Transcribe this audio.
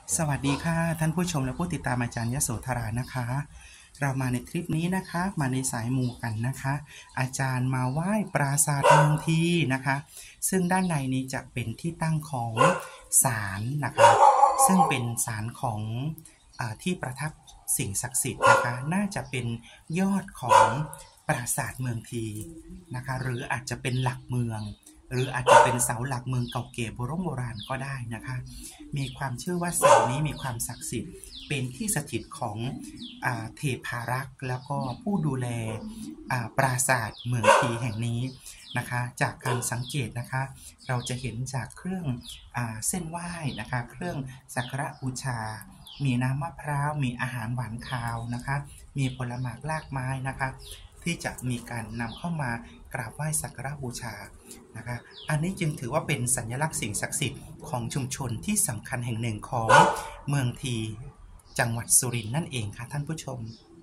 สวัสดีค่ะท่านผู้ชมและผู้ติดตามอาจารย์ยโสธรานะคะเรามาในคลิปนี้นะคะมาในสายมูกันนะคะอาจารย์มาไหว้ปราสาทเมืองทีนะคะซึ่งด้านในนี้จะเป็นที่ตั้งของศาลนะคะซึ่งเป็นศาลของที่ประทับสิ่งศักดิ์สิทธิ์นะคะน่าจะเป็นยอดของปราสาทเมืองทีนะคะหรืออาจจะเป็นหลักเมืองหรืออาจจะเป็นเสาหลักเมืองเก่าแก่โบราณก็ได้นะคะมีความเชื่อว่าเสานี้มีความศักดิ์สิทธิ์เป็นที่สถิตของเทพารักษ์แล้วก็ผู้ดูแลปราสาทเมืองทีแห่งนี้นะคะจากการสังเกตนะคะเราจะเห็นจากเครื่องเส้นไหว้นะคะเครื่องสักการะบูชามีน้ำมะพร้าวมีอาหารหวานคาวนะคะมีผลไม้รากไม้นะคะที่จะมีการนำเข้ามากราบไหว้สักการะบูชานะคะอันนี้จึงถือว่าเป็นสัญลักษณ์สิ่งศักดิ์สิทธิ์ของชุมชนที่สำคัญแห่งหนึ่งของเมืองทีจังหวัดสุรินทร์นั่นเองค่ะท่านผู้ชม